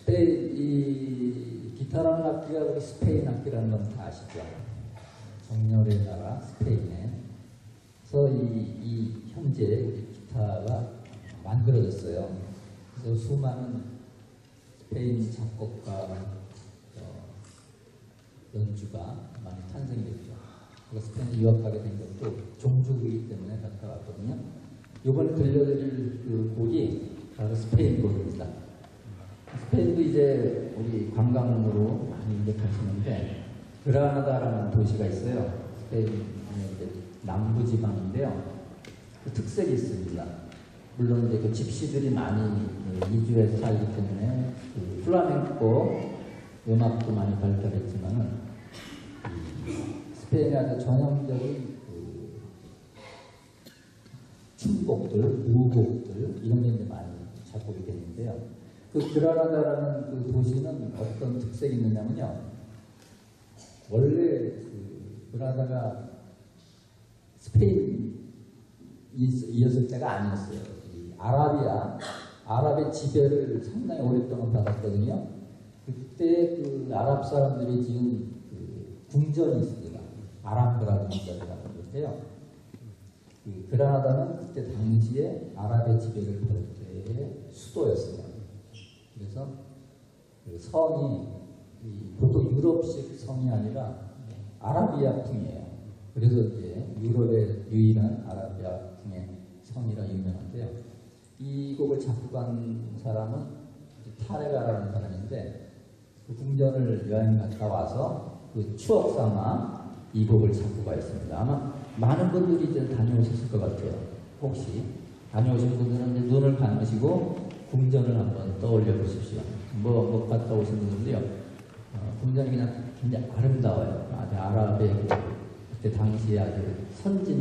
스페인, 이 기타라는 악기가 우리 스페인 악기라는 건 다 아시죠? 정열의 나라 스페인에. 그래서 이 현재 우리 기타가 만들어졌어요. 그래서 수많은 스페인 작곡가 연주가 많이 탄생이 됐죠. 그래서 스페인에 유학하게 된 것도 종주이기 때문에 갔다 왔거든요. 이번에 들려드릴 그 곡이 바로 스페인 곡입니다. 스페인도 이제 우리 관광으로 많이 인력하시는데 그라나다라는 도시가 있어요. 스페인의 남부지방인데요. 그 특색이 있습니다. 물론 이제 그 집시들이 많이 이주해서 살기 때문에 그 플라멩코 음악도 많이 발달했지만은 스페인의 아주 전형적인 그 춤곡들, 우곡들 이런 게 이제 많이 작곡이 됐는데요. 그 그라나다라는 그 도시는 어떤 특색이 있느냐면요. 원래 그 그라나다가 스페인이었을 때가 아니었어요. 아랍의 지배를 상당히 오랫동안 받았거든요. 그때 그 아랍 사람들이 지은 그 궁전이 있습니다. 아람브라 궁전이라는 건데요. 그 그라나다는 그때 당시에 아랍의 지배를 받을 때의 수도였어요. 그래서 그 성이 보통 유럽식 성이 아니라 아라비아풍이에요. 그래서 이제 유럽의 유일한 아라비아풍의 성이라 유명한데요. 이 곡을 작곡한 사람은 타레가라는 사람인데 그 궁전을 여행 갔다 와서 그 추억 삼아 이 곡을 작곡하였습니다. 아마 많은 분들이 이제 다녀오셨을 것 같아요. 혹시 다녀오신 분들은 이제 눈을 감으시고 궁전을 한번 떠올려 보십시오. 못 갔다 오신 분들은요, 궁전이 그냥 굉장히 아름다워요. 아주 아랍의 그때 당시에 아주 선진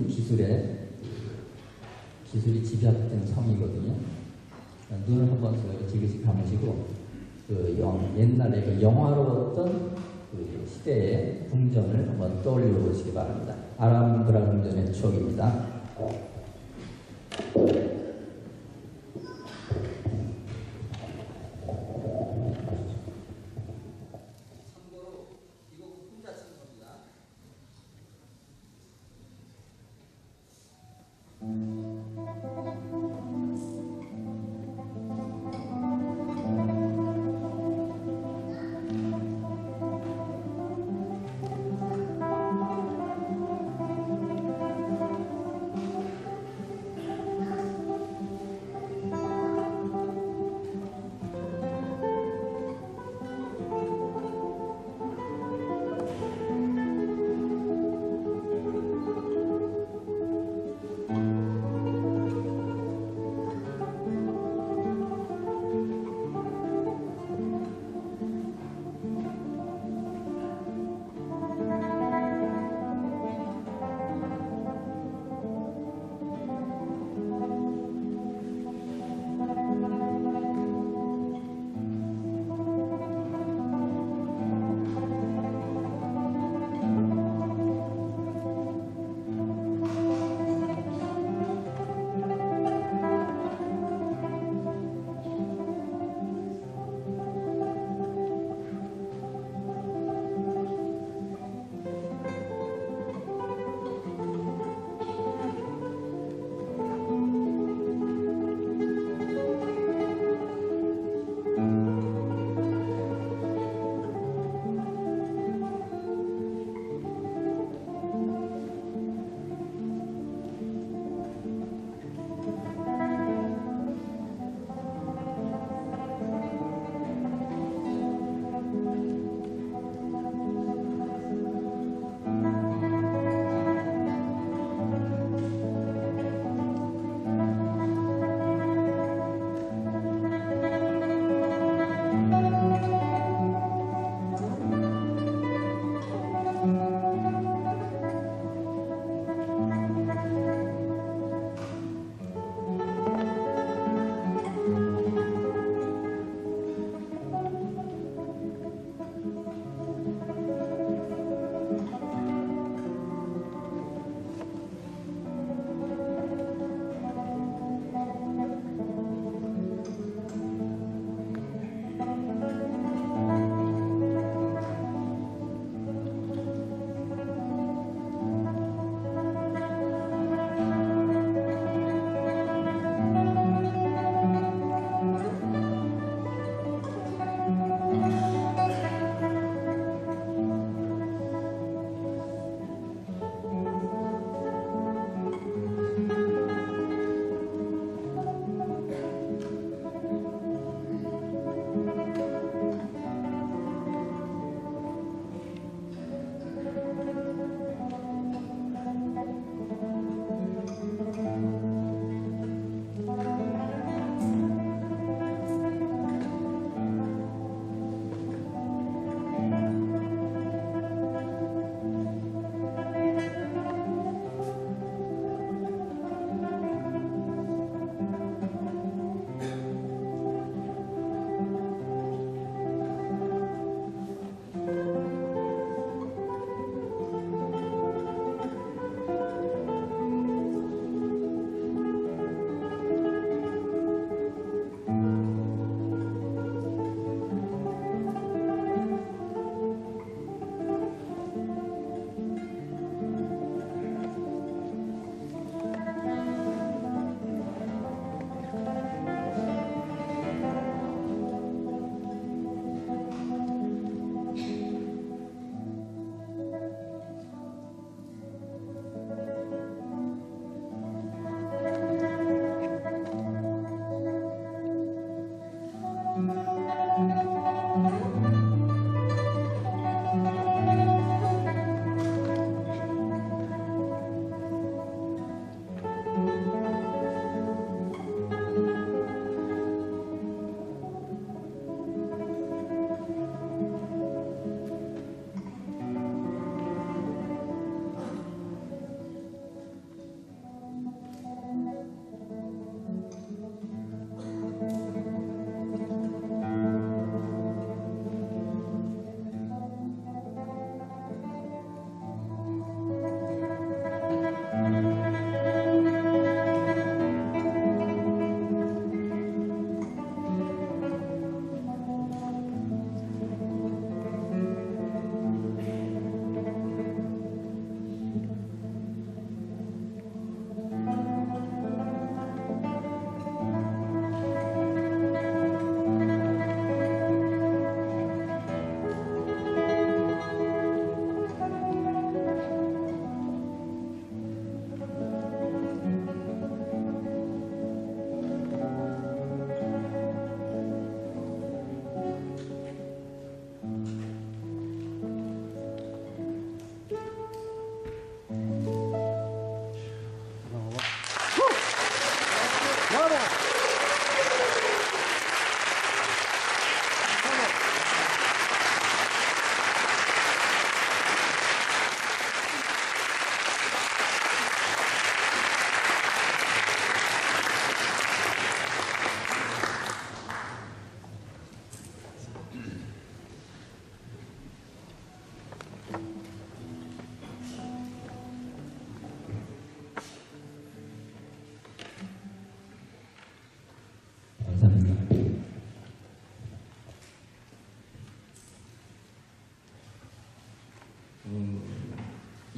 기술이 집약된 성이거든요. 눈을 한번 지그시 감으시고 그 옛날에 그 영화로웠던 그 시대의 궁전을 한번 떠올려 보시기 바랍니다. 아람브라 궁전의 추억입니다.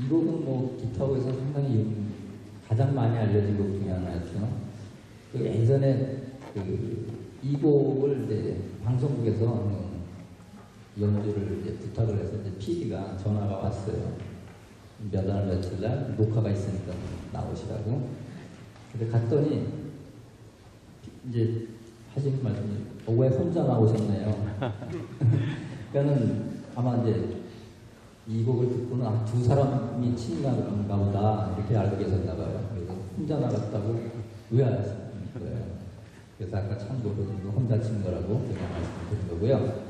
곡은 뭐 기타에서 상당히 가장 많이 알려진 곡 중에 하나였죠. 그 예전에 이 곡을 이제 방송국에서 연주를 이제 부탁을 해서 이제 PD가 전화가 왔어요. 몇 월 며칠 날 녹화가 있으니까 나오시라고. 근데 갔더니 이제 하시는 말씀이 왜 혼자 나오셨나요? 그러니까는 아마 이제 이 곡을 듣고는 두 사람이 친구인가 보다 이렇게 알고 계셨나 봐요. 그래서 혼자 나갔다고 의아하시는 거예요. 그래서 아까 참고로 혼자 친 거라고 제가 말씀드린 거고요.